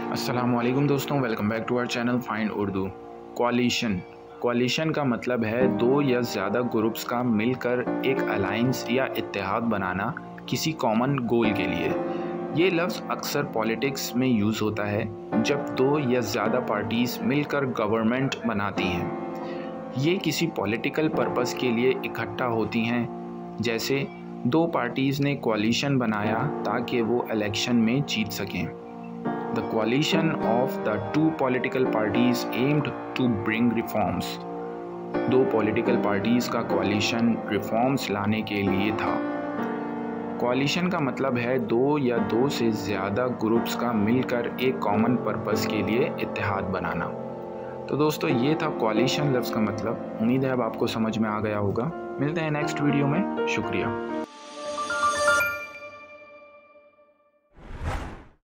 अस्सलामुअलैकुम दोस्तों, welcome back to our channel find Urdu. Coalition का मतलब है दो या ज़्यादा ग्रुप्स का मिलकर एक अलायंस या इत्तेहाद बनाना किसी कॉमन गोल के लिए। ये लफ्ज़ अक्सर पॉलिटिक्स में यूज़ होता है जब दो या ज़्यादा पार्टीज़ मिलकर गवर्नमेंट बनाती हैं। ये किसी पॉलिटिकल पर्पस के लिए इकट्ठा होती हैं, जैसे दो पार्टीज़ ने कोalition बनाया ताकि वो इलेक्शन में जीत सकें। The coalition of the two political parties aimed to bring reforms. दो पॉलिटिकल पार्टीज़ का कोalition रिफॉर्म्स लाने के लिए था। कोalition का मतलब है दो या दो से ज़्यादा ग्रुप्स का मिलकर एक कॉमन पर्पस के लिए इत्तेहाद बनाना। तो दोस्तों, ये था कोalition लफ्ज़ का मतलब। उम्मीद है अब आपको समझ में आ गया होगा। मिलते हैं नेक्स्ट वीडियो में। शुक्रिया।